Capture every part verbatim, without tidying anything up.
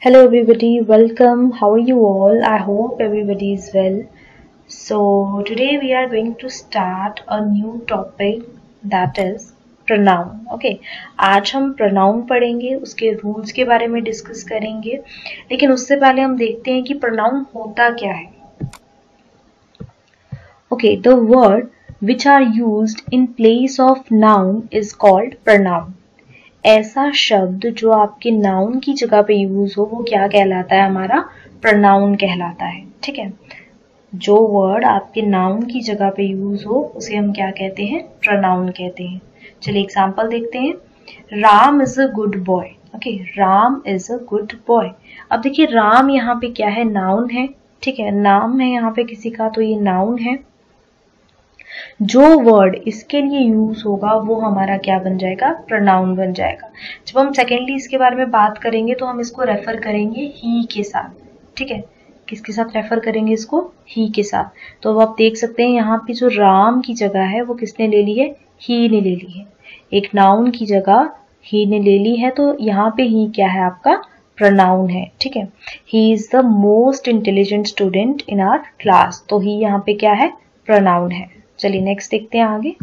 Hello everybody, welcome. How are you all? I hope everybody is well. So today we are going to start a new topic that is pronoun. Okay, आज हम pronoun पढ़ेंगे, उसके rules के बारे में discuss करेंगे, लेकिन उससे पहले हम देखते हैं कि pronoun होता क्या है. Okay, the word which are used in place of noun is called pronoun. ऐसा शब्द जो आपके नाउन की जगह पे यूज हो वो क्या कहलाता है? हमारा प्रोनाउन कहलाता है. ठीक है, जो वर्ड आपके नाउन की जगह पे यूज हो उसे हम क्या कहते हैं? प्रोनाउन कहते हैं. चलिए एग्जांपल देखते हैं. Ram is a good boy. Okay, Ram is a good boy. अब देखिए राम यहाँ पे क्या है? नाउन है. ठीक है, नाम है यहाँ पे किसी का, तो ये नाउन है. जो वर्ड इसके लिए यूज होगा वो हमारा क्या बन जाएगा? प्रोनाउन बन जाएगा. जब हम सेकेंडली इसके बारे में बात करेंगे तो हम इसको रेफर करेंगे ही के साथ. ठीक है, किसके साथ रेफर करेंगे इसको? ही के साथ. तो अब आप देख सकते हैं यहाँ पे जो राम की जगह है वो किसने ले ली है? ही ने ले ली है. एक नाउन की जगह ही ने ले ली है, तो यहाँ पे ही क्या है? आपका प्रोनाउन है. ठीक है, he is the most intelligent student in our class. तो ही यहाँ पे क्या है? प्रोनाउन है. चलिए नेक्स्ट देखते हैं आगे.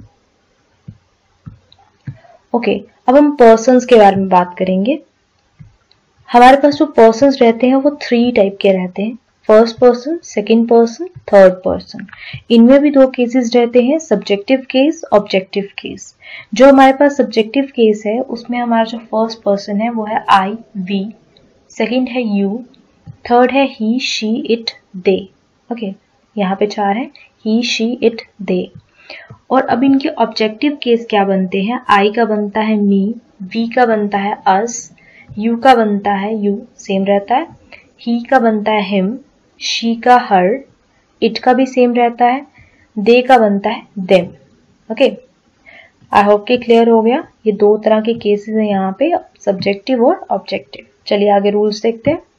ओके okay, अब हम पर्सन्स के बारे में बात करेंगे. हमारे पास जो पर्सन्स रहते हैं वो थ्री टाइप के रहते हैं. First person, second person, third person. इनमें भी दो केसेस रहते हैं, सब्जेक्टिव केस, ऑब्जेक्टिव केस. जो हमारे पास सब्जेक्टिव केस है उसमें हमारा जो फर्स्ट पर्सन है वो है आई, वी. सेकंड है यू. थर्ड है he, she, it, they. Okay, यहाँ पे चार है, ही, शी, इट, दे. और अब इनके ऑब्जेक्टिव केस क्या बनते हैं? आई का बनता है मी, वी का बनता है अस, यू का बनता है यू, सेम रहता है. ही का बनता है हिम, शी का हर, इट का भी सेम रहता है, दे का बनता है देम. ओके, आई होप कि क्लियर हो गया. ये दो तरह के केसेस हैं यहाँ पे, सब्जेक्टिव और ऑब्जेक्टिव. चलिए आगे रूल्स देखते हैं.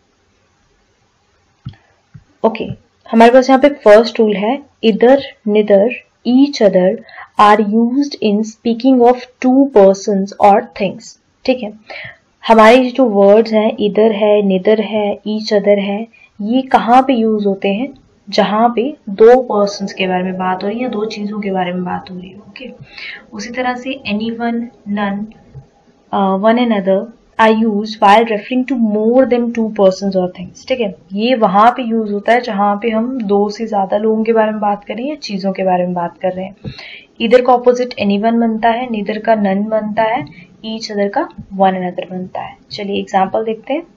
ओके okay, हमारे पास यहाँ पे फर्स्ट रूल है, either, neither, each other are used in speaking of two persons और थिंग्स. ठीक है, हमारे जो वर्ड्स हैं इधर है, निदर है, ईच अदर है, ये कहाँ पे यूज होते हैं? जहाँ पे दो पर्सन्स के बारे में बात हो रही है, दो चीजों के बारे में बात हो रही है. Okay okay? उसी तरह से any one, none, one and other are used while referring to more than two persons or things. ठीक है, ये वहां पे यूज होता है जहां पे हम दो से ज्यादा लोगों के बारे में बात कर रहे हैं या चीजों के बारे में बात कर रहे हैं. इधर का ऑपोजिट एनी वन बनता है, निदर का नन बनता है, ईच अदर का वन अनदर बनता है. चलिए एग्जांपल देखते हैं.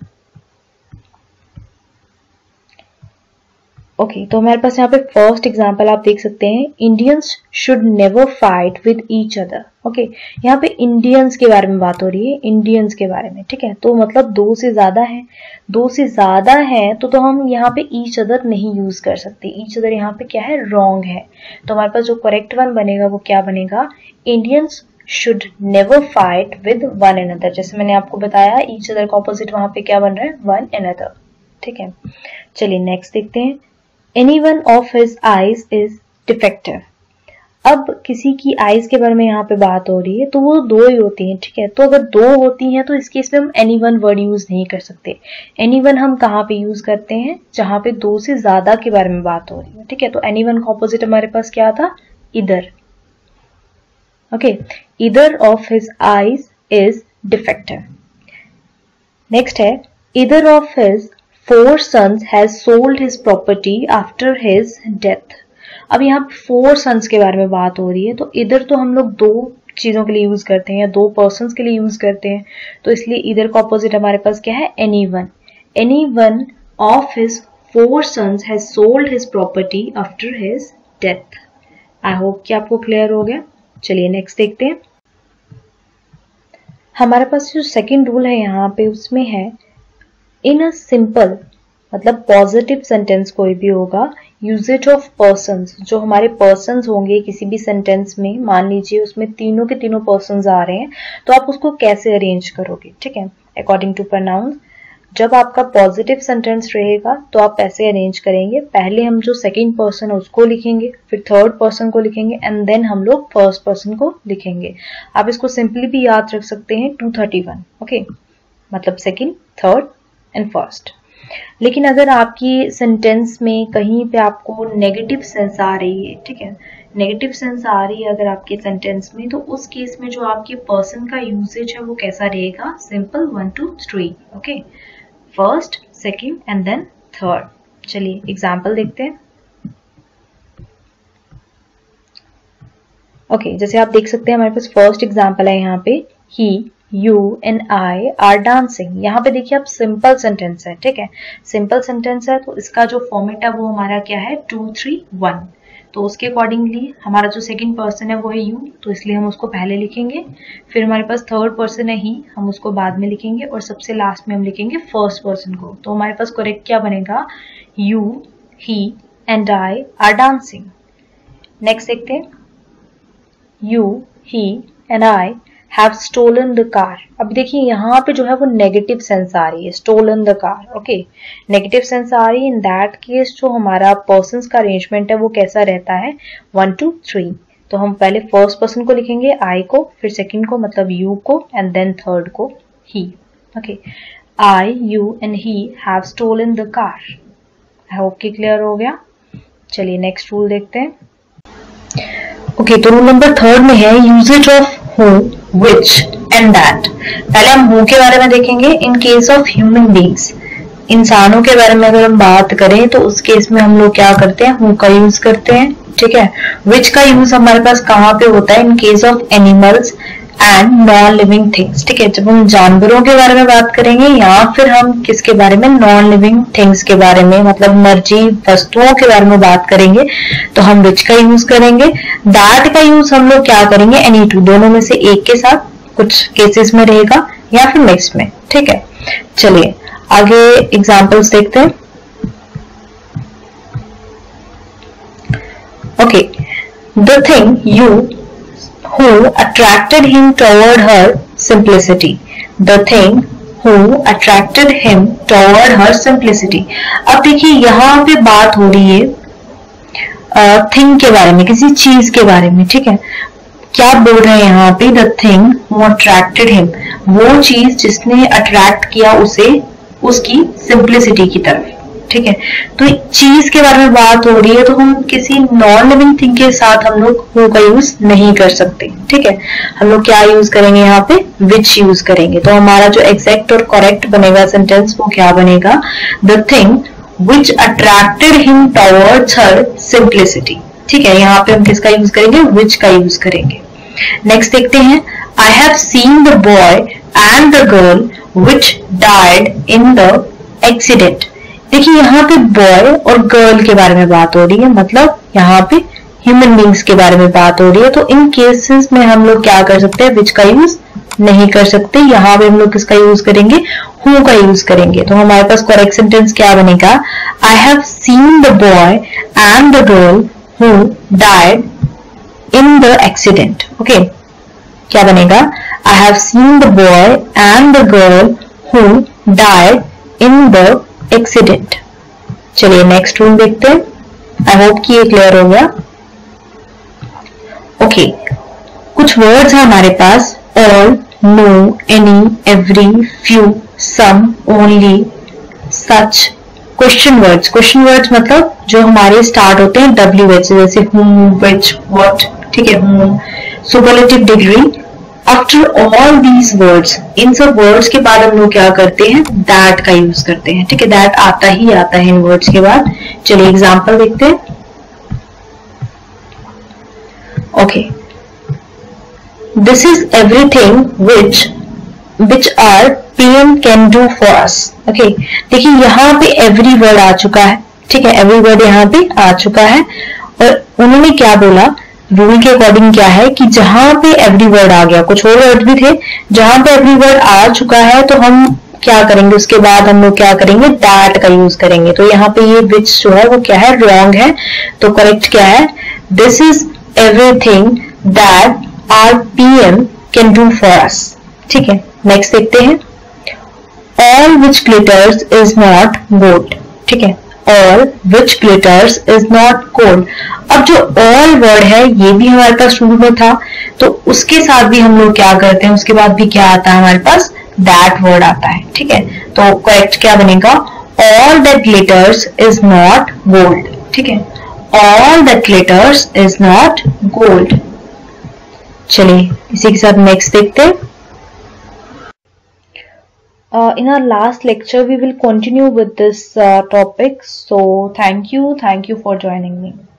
ओके okay, तो हमारे पास यहाँ पे फर्स्ट एग्जांपल आप देख सकते हैं, Indians should never fight with each other. Okay, यहाँ पे इंडियंस के बारे में बात हो रही है, इंडियंस के बारे में. ठीक है, तो मतलब दो से ज्यादा है, दो से ज्यादा है तो तो हम यहाँ पे ईच अदर नहीं यूज कर सकते. ईच अदर यहाँ पे क्या है? रॉन्ग है. तो हमारे पास जो करेक्ट वन बनेगा वो क्या बनेगा? Indians should never fight with one another. जैसे मैंने आपको बताया ईच अदर का ऑपोजिट वहां पे क्या बन रहा है? One another. ठीक है, चलिए नेक्स्ट देखते हैं. Any one of his eyes is defective. अब किसी की आईज के बारे में यहाँ पे बात हो रही है तो वो दो ही होती हैं. ठीक है, तो अगर दो होती हैं तो इस केस में हम एनी वन वर्ड यूज नहीं कर सकते. एनी वन हम कहाँ पे यूज करते हैं? जहाँ पे दो से ज्यादा के बारे में बात हो रही है. ठीक है, तो एनी वन का ऑपोजिट हमारे पास क्या था? Either. Okay, either of his eyes is defective. Next है, either of his four sons has sold his property after his death. अब यहाँ पे four sons के बारे में बात हो रही है, तो इधर तो हम लोग दो चीजों के लिए यूज करते हैं या दो पर्सन्स के लिए यूज करते हैं, तो इसलिए इधर का ऑपोजिट हमारे पास क्या है? Any one. Any one of his four sons has sold his property after his death. I hope कि आपको क्लियर हो गया. चलिए नेक्स्ट देखते हैं. हमारे पास जो सेकेंड रूल है यहाँ पे उसमें है, इन अ सिंपल, मतलब पॉजिटिव सेंटेंस कोई भी होगा, यूजेज ऑफ पर्सन्स, जो हमारे पर्सन्स होंगे किसी भी सेंटेंस में, मान लीजिए उसमें तीनों के तीनों पर्सन्स आ रहे हैं, तो आप उसको कैसे अरेंज करोगे? ठीक है, अकॉर्डिंग टू प्रोनाउन. जब आपका पॉजिटिव सेंटेंस रहेगा तो आप ऐसे अरेंज करेंगे, पहले हम जो सेकंड पर्सन है उसको लिखेंगे, फिर थर्ड पर्सन को लिखेंगे एंड देन हम लोग फर्स्ट पर्सन को लिखेंगे. आप इसको सिंपली भी याद रख सकते हैं, टू थर्टी वन. ओके, मतलब सेकंड, थर्ड, एंड फर्स्ट। लेकिन अगर आपकी सेंटेंस में कहीं पे आपको नेगेटिव सेंस आ रही है, ठीक है, नेगेटिव सेंस आ रही है अगर आपके सेंटेंस में, तो उस केस में जो आपके पर्सन का यूसेज है वो कैसा रहेगा, simple one two three, okay, first, second and then third. चलिए एग्जाम्पल देखते हैं। ओके okay, जैसे आप देख सकते हैं हमारे पास फर्स्ट एग्जाम्पल है यहाँ पे, he, you and I are dancing. यहाँ पे देखिए आप सिंपल सेंटेंस है, ठीक है, सिंपल सेंटेंस है तो इसका जो फॉर्मेट है वो हमारा क्या है, टू थ्री वन। तो उसके अकॉर्डिंगली हमारा जो सेकंड पर्सन है वो है यू, तो इसलिए हम उसको पहले लिखेंगे। फिर हमारे पास थर्ड पर्सन है ही, हम उसको बाद में लिखेंगे, और सबसे लास्ट में हम लिखेंगे फर्स्ट पर्सन को। तो हमारे पास करेक्ट क्या बनेगा, you, he and I are dancing. Next देखते हैं, You, he and I have stolen the car। अब देखिए यहाँ पे जो है वो नेगेटिव सेंस आ रही है, stolen the car, okay, negative sense आ रही है। इन दैट केस जो हमारा पर्सन्स का अरेंजमेंट है वो कैसा रहता है, वन टू थ्री। तो हम पहले फर्स्ट पर्सन को लिखेंगे I को, फिर सेकंड को मतलब you को, एंड देन थर्ड को he, okay. I, you and he have stolen the car। I hope कि क्लियर हो गया। चलिए नेक्स्ट रूल देखते हैं। ओके okay, तो रूल नंबर थर्ड में है usages of who, which and that. पहले हम हु के बारे में देखेंगे। In case of human beings, इंसानों के बारे में अगर हम बात करें तो उस केस में हम लोग क्या करते हैं, हु का यूज करते हैं, ठीक है। विच का यूज हमारे पास कहाँ पे होता है, in case of animals and non living things, ठीक है। जब हम जानवरों के बारे में बात करेंगे या फिर हम किसके बारे में, नॉन लिविंग थिंग्स के बारे में, मतलब मर्जीव वस्तुओं के बारे में बात करेंगे तो हम विच का यूज करेंगे। दैट का यूज हम लोग क्या करेंगे, एनी टू, दोनों में से एक के साथ, कुछ केसेस में रहेगा या फिर मिक्स में, ठीक है। चलिए आगे एग्जाम्पल्स देखते हैं। Okay, the thing you who attracted him toward her simplicity, the thing who attracted him toward her simplicity। अब देखिए यहाँ पे बात हो रही है थिंग के बारे में, किसी चीज के बारे में, ठीक है। क्या बोल रहे हैं यहाँ पे, the thing who attracted him, वो चीज जिसने अट्रैक्ट किया उसे उसकी सिंप्लिसिटी की तरफ, ठीक है। तो चीज के बारे में बात हो रही है तो हम किसी नॉन लिविंग थिंग के साथ हम लोग हु का यूज नहीं कर सकते, ठीक है। हम लोग क्या यूज करेंगे यहाँ पे, विच यूज करेंगे। तो हमारा जो एग्जैक्ट और करेक्ट बनेगा सेंटेंस वो क्या बनेगा, the thing which attracted him towards her simplicity, ठीक है। यहाँ पे हम किसका यूज करेंगे, विच का यूज करेंगे। नेक्स्ट देखते हैं, I have seen the boy and the girl which died in the accident. देखिए यहाँ पे बॉय और गर्ल के बारे में बात हो रही है, मतलब यहाँ पे ह्यूमन बींग्स के बारे में बात हो रही है। तो इन केसेस में हम लोग क्या कर सकते हैं, विच का यूज नहीं कर सकते। यहाँ पे हम लोग किसका यूज करेंगे, हु का यूज करेंगे। तो हमारे पास करेक्ट सेंटेंस क्या बनेगा, I have seen the boy and the girl who died in the accident, okay. क्या बनेगा, I have seen the boy and the girl who died in the accident. चलिए next rule देखते हैं। आई hope कि ये clear हो गया। Okay, कुछ वर्ड्स हैं हमारे पास, all, no, any, every, few, some, only, such, question words. Question words मतलब जो हमारे स्टार्ट होते हैं डब्ल्यू एच, जैसे whom, which, what, ठीक है, whom, superlative degree. After all these words, इन सब वर्ड्स के बाद हम लोग क्या करते हैं, दैट का यूज करते हैं, ठीक है। दैट आता ही आता है इन वर्ड्स के बाद। चलिए एग्जांपल देखते हैं। Okay, this is everything which which our PM can do for us, okay. देखिए यहाँ पे एवरी वर्ड आ चुका है, ठीक है, एवरी वर्ड यहाँ पे आ चुका है। और उन्होंने क्या बोला, रूल के अकॉर्डिंग क्या है कि जहां पे एवरी वर्ड आ गया, कुछ और वर्ड भी थे, जहां पे एवरी वर्ड आ चुका है तो हम क्या करेंगे, उसके बाद हम लोग क्या करेंगे, दैट का यूज करेंगे। तो यहाँ पे ये विच जो है वो क्या है, रॉन्ग है। तो करेक्ट क्या है, this is everything that our PM can do for us, ठीक है। नेक्स्ट देखते हैं, all which glitters is not gold, ठीक है। All which glitters is not gold. अब जो ऑल वर्ड है ये भी हमारे पास रूल में था, तो उसके साथ भी हम लोग क्या करते हैं, उसके बाद भी क्या आता है हमारे पास, दैट वर्ड आता है, ठीक है। तो करेक्ट क्या बनेगा, all that glitters is not gold, ठीक है, all that glitters is not gold. चलिए इसी के साथ नेक्स्ट देखते हैं। Uh, in our last lecture, we will continue with this uh, topic. So, thank you. Thank you for joining me.